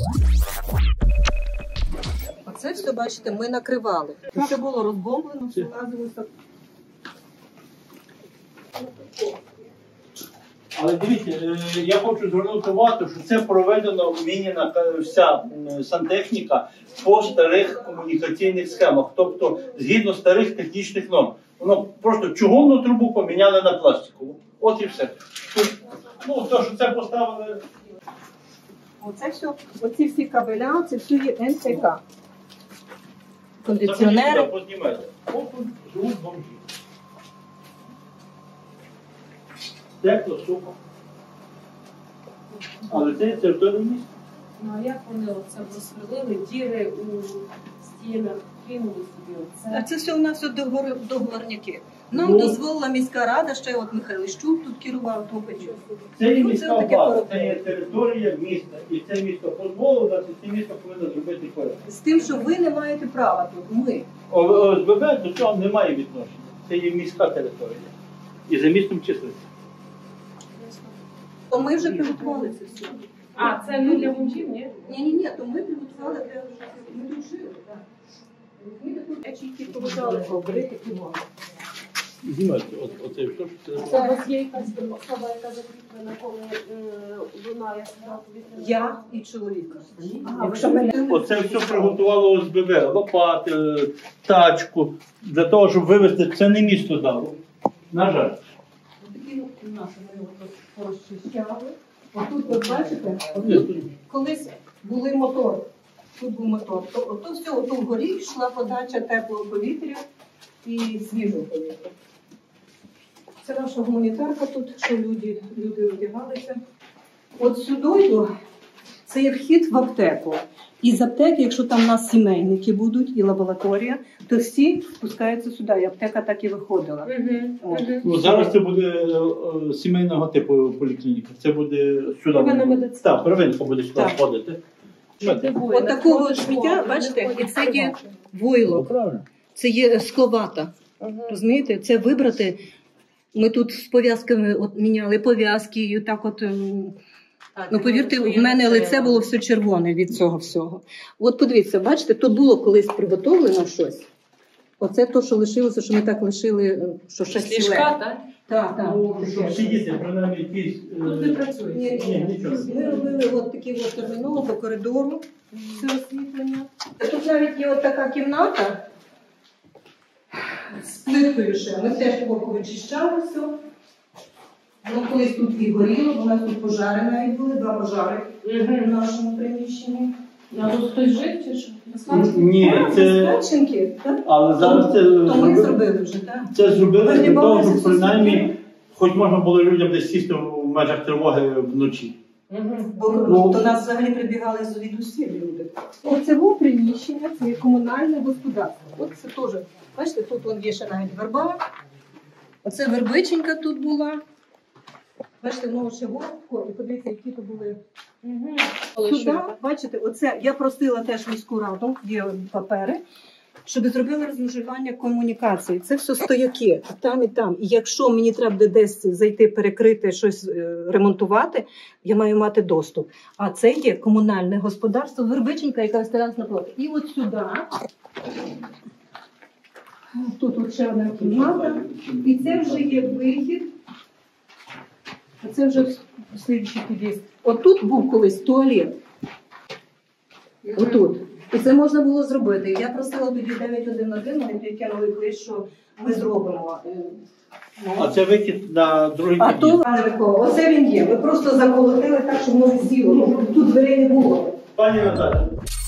Оце все, бачите, ми накривали. Все було розбомблено, все лазилося. Але дивіться, я хочу звернути увагу, що це проведено мінена вся сантехніка по старих комунікаційних схемах, тобто згідно старих технічних норм. Воно просто чугунну трубу поміняли на пластикову. От і все. Ну, то, що це поставили. Оце все, оці всі кабеля, це все є НТК. Кондиціонери. Познімайте. От тут живуть бомжі. Тепло, сухо. Але це територія міста. Ну а як вони оце розстрілили, діри у стінах, кинули собі А оце? це все у нас от договорняки. Нам дозволила міська рада, ще от Михайло Щук тут керував Топичем. Це є міська влада, це є територія міста. І це місто дозволило, і це місто повинно зробити порядок. З тим, що ви не маєте права тут, ми. ОСББ до цього не має відношення. Це є міська територія. І за містом числиться. То ми вже приготували це все. А, це не для бомжів, ні? Ні, то ми приготували для ми тут жили, так. Ми тут речі, які поважали говорити кіно. Знімайте, оце все, що це. Це у вас є якась особа, яка закріплена, коли лунає сигнал повітряної Я і чоловік. Якщо мене... Оце все приготувало ОСББ, лопати, тачку, для того, щоб вивезти. Це не місто дало. На жаль. Такі наші ми його розчищали. Отут, ви бачите, колись були мотори. Тут був мотор. Ото все, ото вгорі йшла подача теплого повітря і свіжого повітря. Це наша гуманітарка тут, що люди одягалися. От сюди, це є вхід в аптеку. І з аптеки, якщо там у нас сімейники будуть, і лабораторія, то всі спускаються сюди, і аптека так і виходила. Ну, зараз це буде сімейного типу поліклініка. Це буде сюди. Первинна медицина. Так, первинка буде сюди входити. От такого от сміття, бачите, і це є войлок. Це є скловата. Розумієте? Це вибрати. Ми тут з пов'язками от міняли пов'язки, і так от. Ну, повірте, в мене лице було все червоне від цього всього. От подивіться, бачите, тут було колись приготовлено щось. Оце то, що лишилося, що ми так лишили, що ще ціле. так? Так. Ну, щоб сидіти, принаймні якісь... Тут не працює. Ні, нічого. Ми робили от такі от терміново по коридору, все освітлення. Тут навіть є от така кімната з плиткою ще. Ми теж поки вичищали все. Воно колись тут і горіло, у нас тут пожари навіть були, 2 пожари в нашому приміщенні. А тут хтось жив чи що? Ні, це... Скаченки, так? Але зараз це... То ми зробили вже, так? Це зробили для того, Виглядалося щоб принаймні, суспільно. хоч можна було людям десь сісти в межах тривоги вночі. Бо до нас взагалі прибігали звідусіль люди. Оце було приміщення, це є комунальне господарство. От це теж, бачите, тут вон є ще навіть верба. Оце вербиченька тут була. Бачите, воно ще вовко, і подивіться, які то були. Сюди, бачите, оце я просила теж міську раду, є папери, щоб зробили розмежування комунікації. Це все стояки, там і там. І якщо мені треба буде десь зайти, перекрити, щось ремонтувати, я маю мати доступ. А це є комунальне господарство, вербиченька, яка старалась напроти. І от сюди, тут от ще одна кімната, і це вже є вихід. Це вже слідчий під'їзд. Отут був колись туалет. Отут. І це можна було зробити. Я просила тоді 911, вони підкинули клич, що ми зробимо. А це викид на другий А під'їзд. то, пане Микола, оце він є. Ви просто заколотили так, щоб воно сіло. Тут дверей не було. Пані Наталі.